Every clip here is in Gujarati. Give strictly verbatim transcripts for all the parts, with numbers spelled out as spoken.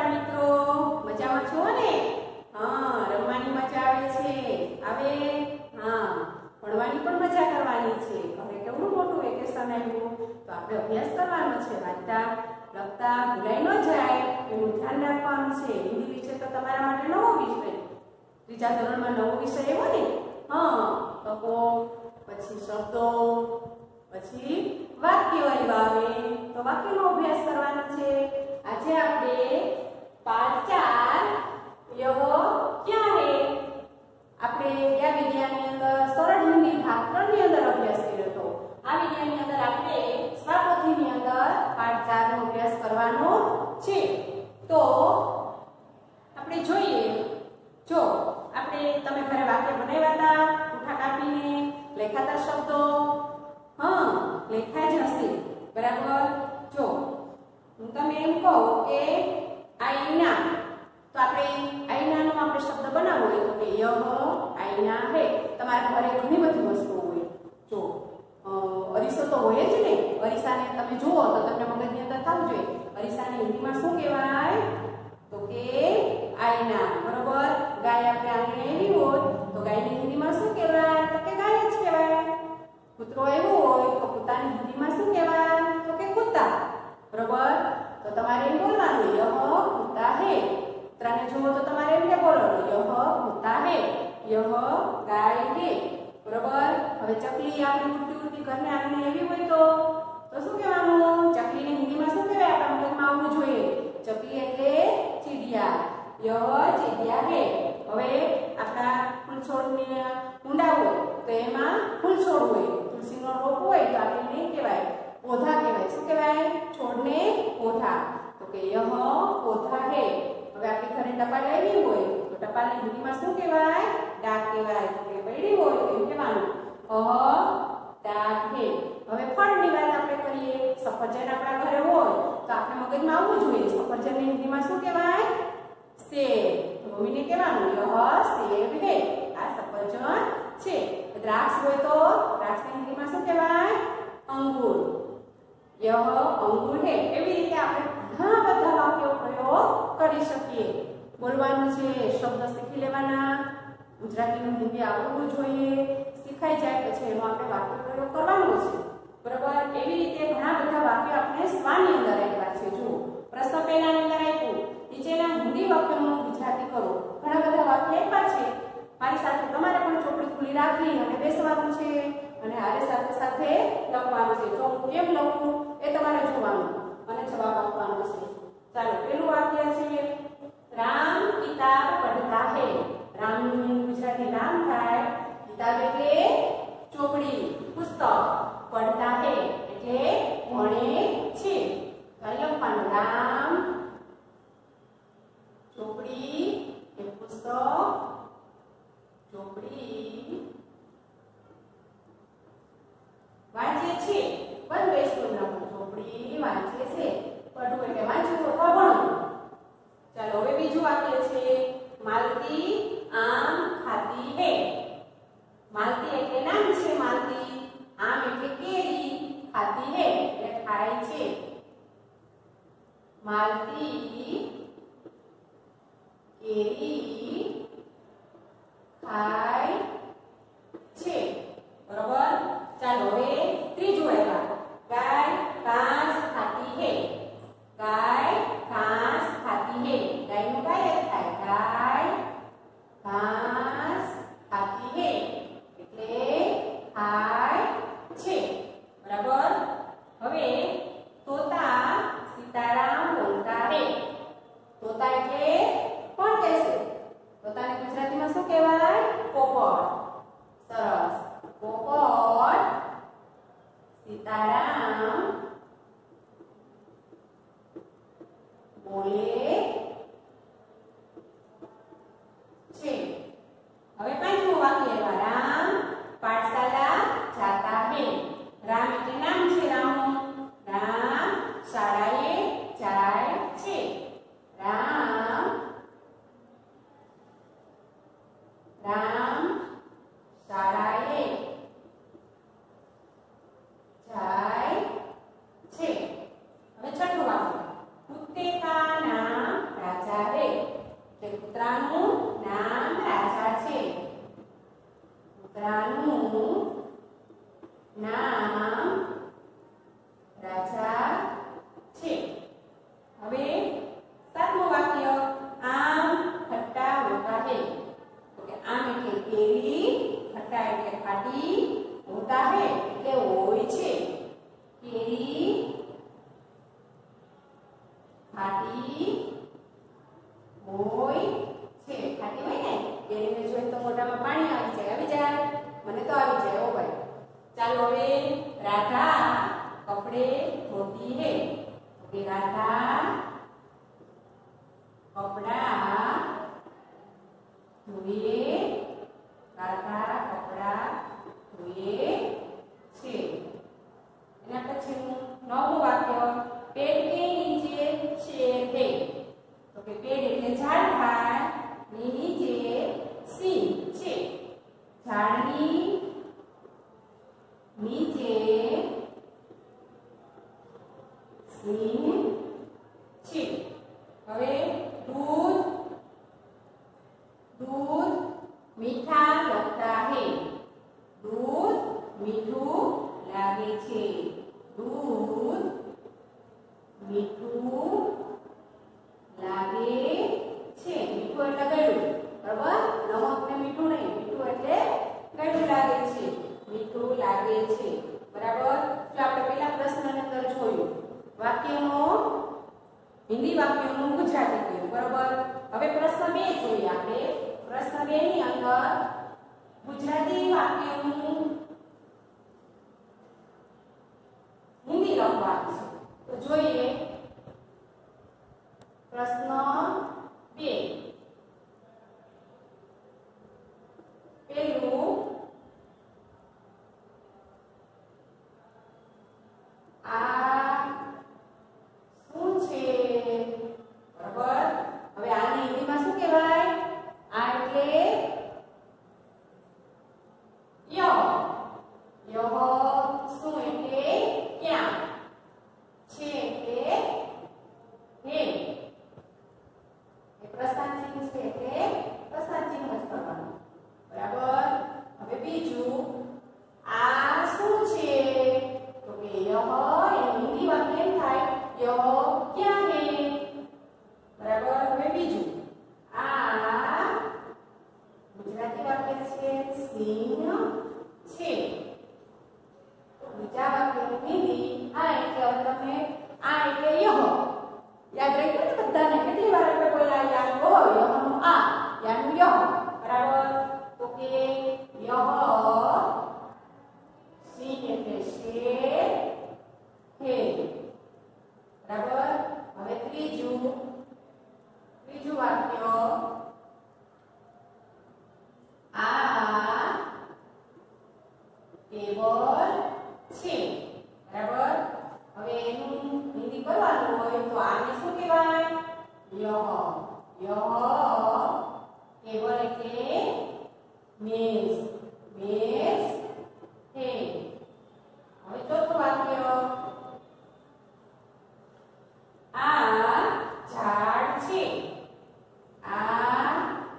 બાળ મિત્રો, મજામાં છો ને? હા, રમવાની મજા આવે છે. આવે હા, ભણવાની પણ મજા કરવાની છે. હવે કેવડું મોટું વેકેશન આવ્યું તો આપણે અભ્યાસ કરવાનો છે. વાંચતા લખતા ભૂલાઈ ન જાય એનું ધ્યાન રાખવાનું છે. હિન્દી વિષય તો તમારા માટે નવો વિષય, ત્રીજા ધોરણમાં નવો વિષય આવ્યો ને. હા, તકો પછી શબ્દો પછી વાક્ય આવ્યા. આવે તો વાક્યનો અભ્યાસ કરવાનો છે. આજે આપણે પાઠ ચાર યહ ક્યાં હે આપણે ગયા વિડિયાની અંદર સરળ હિન્દી ભાગ ત્રણ ની અંદર અભ્યાસ કર્યો હતો. આ વિડિયાની અંદર આપણે સ્વરપોથીની અંદર પાઠ ચાર નો અભ્યાસ કરવાનો છે. તો આપણે જોઈએ, જો આપણે તમે ઘરે વાક્ય બનાવ્યા હતા, ઉઠા કાપીને લખાતા શબ્દો હા લખાય જ હશે બરાબર. જો હું તમે એમ કહું કે આઈના, તો આપણે આઈનાનો આપણે શબ્દ બનાવવો હોય તો કે યહ આઈના હે. તમારા ઘરે ઘણી બધી વસ્તુઓ હોય. જો અરીસો તો હોય જ ને. અરીસાને તમે જુઓ તો તમને મગજની અંદર થવું જોઈએ અરીસાને હિન્દીમાં શું કહેવાય તો કે આઈના બરોબર. ગાય આપણે આંગણે એવી હોય તો ગાયને હિન્દીમાં શું કહેવાય તો કે ગાય જ કહેવાય. કૂતરો એવો હોય તો કૂતાની હિન્દીમાં શું કહેવાય તો કે કૂતા બરોબર. તો તમારે એમ બોલવાનું યહ કૂતા હે. કૂતરાને જુઓ તો તમારે એમ કે બોલવાનું યહ કૂતા હે, યહ ગાય હે બરોબર. હવે ચકલી આપણે ઉડતી ઉડતી ઘરને આંગણે એવી હોય તો તો શું કહેવાનું? ચકલીને હિન્દીમાં શું કહેવાય? આપણા મગજમાં આવવું જોઈએ. ચકલી એટલે ચીડિયા, યહ ચીડિયા હે. હવે આપણા ફૂલ છોડને ઊંડા હોય તો એમાં ફૂલ છોડ હોય, તુલસીનો રોપ હોય તો આપણે એને કહેવાય પૌધા કહેવાય. શું કહેવાય? છોડને પૌધા. તો કે યહ પૌધા હે. હવે આપણી ઘરે ટપાલ આવી હોય તો ટપાલની હિન્દીમાં શું કહેવાય? ડાક કહેવાય. તો કે પડી હોય તો એમ કહેવાનું અહ ડાક હે. હવે ફળની વાત આપણે કરીએ. સફરજન આપણા ઘરે હોય તો આપણે મગજમાં આવવું જોઈએ સફરજનની હિન્દીમાં શું કહેવાય? સેબ. તો મમ્મીને કહેવાનું યહ સેબ હે. આ સફરજન છે. દ્રાક્ષ હોય તો દ્રાક્ષની હિન્દીમાં શું કહેવાય? અંગૂર. યહ અંગૂર હે. એવી રીતે આપણે ઘણા બધા વાક્યો પ્રયોગ કરી શકીએ. બોલવાનું છે, શબ્દ શીખી લેવાના, ગુજરાતીનું હિન્દી આવડવું જોઈએ. શીખાઈ જાય પછી એનો આપણે વાક્ય પ્રયોગ કરવાનો છે બરોબર. એવી રીતે ઘણા બધા વાક્યો આપણે સ્વાની અંદર આપ્યા છે. જુઓ પ્રશ્ન પહેલાની અંદર આપ્યું નીચેના હિન્દી વાક્યોનું ગુજરાતી કરો. ઘણા બધા વાક્ય આપ્યા છે. મારી સાથે તમારે પણ ચોપડી ખુલ્લી રાખી અને બેસવાનું છે અને આરે સાથે સાથે લખવાનું છે. જો હું કેમ લખું એ તમારે જોવાનું અને જવાબ આપવાનો છે. ચાલો પેલું વાક્ય છે રામ કિતાબ પઢતા હે. રામનું ગુજરાતી નામ થાય, કિતાબ એટલે ચોપડી પુસ્તક, પઢતા હે એટલે ભણે છે. લખવાનું રામ ચોપડી એ પુસ્તક, ચોપડી વાંચે છે. બંધ બેસતું લખવું. ચોપડી વાંચે છે. પઢવું એટલે વાંચવું અથવા ભણવું. ચાલો હવે બીજું વાક્ય છે માલતી આમ ખાતી હે. માલતી એટલે નામ છે માલતી, આમ એટલે કેરી, ખાતી હે એટલે ખાય છે. માલતી કેરી ખાય છે બરોબર. ચાલો હવે ત્રીજું આવ્યા ગાય ઘાસ ખાતી હે. ગાય ઘાસ ખાતી હે. ગાયનું ગાય જ થાય. ગાય ઘાસ ખાતી હે એટલે ખાય છે બરાબર. હવે તોતા સીતારામ બોલતા હે. તોતા એટલે કોણ કહેશે? તોતાને ગુજરાતીમાં શું કહેવાય? પોપટ. સરસ. પોપટ સીતારામ ખાટી હોય છે. ખાટી હોય ને એને જોઈને તો મોઢામાં પાણી આવી જાય. આવી જાય? મને તો આવી જાય. ઓ ભાઈ ચાલો હવે રાધા કપડે ધોતી है. ओके राधा कपड़ा धोए. राधा कपड़ा धोए છે. એના પછીનું નવું વાક્ય પેડ કે નીચે છે હે. તો કે પેડ એટલે ઝાડ થાય ની નીચે સિંહ છે. ઝાડની નીચે સિંહ છે. હવે दूध दूध मीठा लगता है. दूध मीठू लागे છે. दूध મીઠું લાગે છે. મીઠું એટલે ગળ્યું. બરાબર? નમક ને મીઠું નહીં. મીઠું એટલે ગળ્યું લાગે છે. મીઠું લાગે છે. બરાબર? જો આપણે પહેલા પ્રશ્નની અંદર જોયું વાક્યનો હિન્દી વાક્યનું ગુજરાતી કહ્યું. બરાબર? હવે પ્રશ્ન બે જોઈએ આપણે. પ્રશ્ન બે ની અંદર ગુજરાતી વાક્યનું હિન્દી લખવાનું છે. તો જોઈએ પ્રશ્ન બે. પેલું આ શું છે? બરાબર? હવે આને હિન્દીમાં શું કહેવાય? આ એટલે યહ. યહ શું એટલે ક્યાં? છે એટલે હે. એ પ્રશ્ન ચિહ્ન છે એટલે પ્રશ્ન ચિહ્ન જ કરવાનું. બરાબર? હવે બીજું આ શું છે? તો કે યહ એનું હિન્દી વાક્ય એમ થાય યહ ક્યાં હે. બરાબર? હવે બીજું આ ગુજરાતી વાક્ય છે સિંહ છે. બીજા વાક્યનું હિન્દી આ એટલે હવે તમે આ એટલે યહ યાદ રાખ્યું ને બધાને? કેટલી વાર આપણે બોલ્યા યાદ હો યહનું આ યાનું યહ. બરાબર? તો કે યહ સિંહ એટલે શેર હે. બરાબર? હવે ત્રીજું ત્રીજું વાક્ય આ ટેબલ છે. બરાબર? હવે એનું હિન્દી કરવાનું હોય તો આને શું કહેવાય? યહ. યહ ટેબલ એટલે મેઝ. મેઝ હે. હવે ચોથું વાક્ય આ ઝાડ છે. આ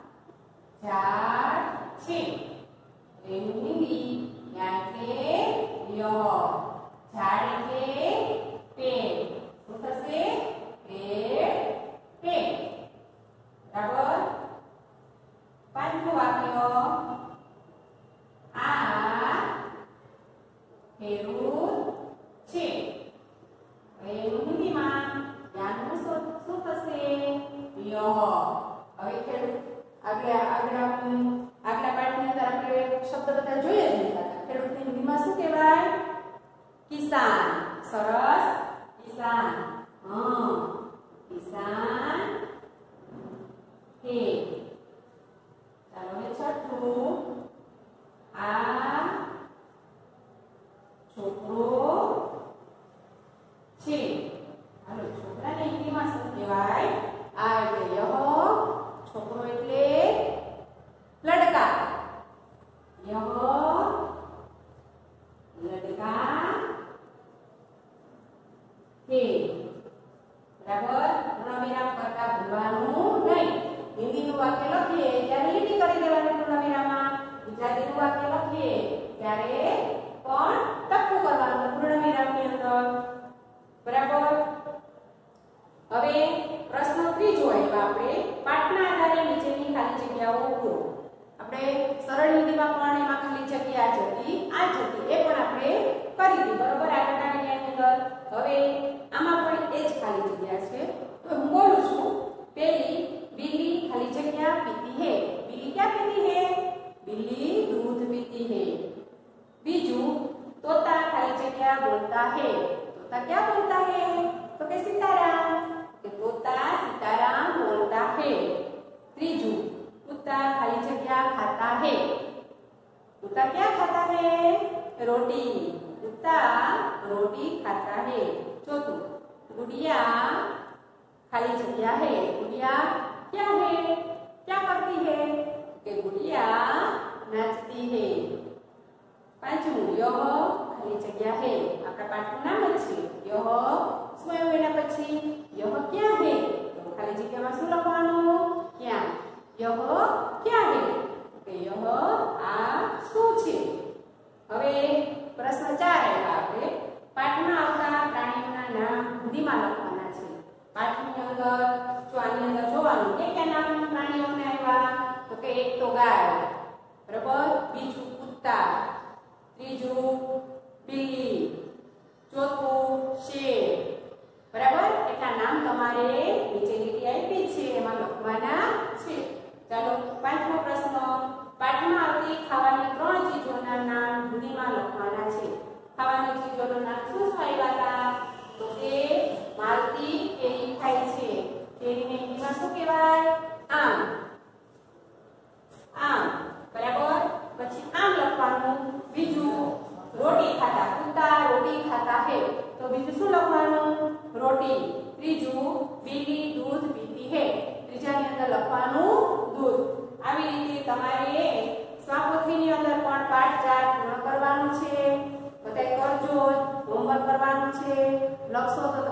ઝાડ છે. એનું હિન્દી યા એટલે યહ. ઝાડ એટલે પેડ. શું થશે? પેડ પેડ. બરાબર? પાંચમું વાક્ય આ ખેડૂત છે. એનું હિન્દીમાં યાનું શું શું થશે? યહ. હવે ખેડૂત આગળ આગળ આગલા પાઠની અંદર આપણે શબ્દ બધા જોઈએ જ હતા. ખેડૂતની હિન્દીમાં શું કહેવાય? કિસાન. સરસ. કિસાન. હા કિસાન હે. ચાલો હવે છઠ્ઠું આ છોકરો છે. હાલો છોકરાને હિન્દીમાં શું કહેવાય? આ એટલે યહ. છોકરો એટલે લડકા. યહ લડકા હે. બરાબર? પૂર્ણવિરામ કરતા ભૂલવાનું નહીં. હિન્દીનું વાક્ય લખીએ ત્યારે લીટી કરી દેવાની પૂર્ણવિરામમાં. ગુજરાતીનું વાક્ય લખીએ ત્યારે પણ ટપકું કરવાનું પૂર્ણવિરામની અંદર. બરાબર? હવે પ્રશ્ન ત્રીજો આવ્યો આપણે પાઠના આધારે નીચેની ખાલી જગ્યાઓ પૂરો. આપણે સરળ હિન્દીમાં પણ એમાં ખાલી જગ્યા જ હતી આ જ હતી એ પણ આપણે કરી હતી. બરોબર? આગળના વિડિયોની અંદર હવે આમાં પણ એ જ ખાલી જગ્યા છે. તો गुड़िया खाली जगह है, गुड़िया क्या है, क्या करती है कि गुड़िया नाचती है। पांचमू यह खाली जगह है, आपका पाठનું નામ જ છે यह શું આવ્યું એના પછી यह क्या है, તો ખાલી જગ્યામાં શું લખવાનું क्या, यह क्या है કે यह આ શું છે। હવે પ્રશ્ન ચાર આવ્યા આપણે પાઠમાં આવતા પ્રાણીઓના નામ હિન્દીમાં લખવાના છે। પાઠની અંદર જો આની અંદર જોવાનું કે કયા નામ પ્રાણીઓને આવ્યા તો કે એક તો ગાય બરાબર, બીજું કૂતરા, ત્રીજું બિલ્લી, ચોથું શેર બરાબર। એટલા નામ તમારે નીચે લીટી આપી છે એમાં લખવાના છે। ચાલો પાંચમો પ્રશ્ન પાઠમાં આવતી ખાવાની ત્રણ ચીજોના નામ હિન્દીમાં લખવાના છે। ખાવાની ચીજોનું નામ શું શું આવ્યા હતા તો કે માલતી કેરી ખાય છે, કેરીને હિન્દીમાં શું કહેવાય આમ, આમ બરાબર। પછી આમ લખવાનું, બીજું રોટી खाता, कुत्ता रोटी खाता है तो बीजू શું લખવાનું રોટી, ત્રીજું બિલ્લી दूध पीती है, ત્રીજાની અંદર લખવાનું दूध। આવી રીતે તમારે સ્વપોથીની અંદર પણ પાઠ ચાર પૂર્ણ કરવાનું છે। બધાય કરજો, હોમવર્ક કરવાનું છે, લખશો તો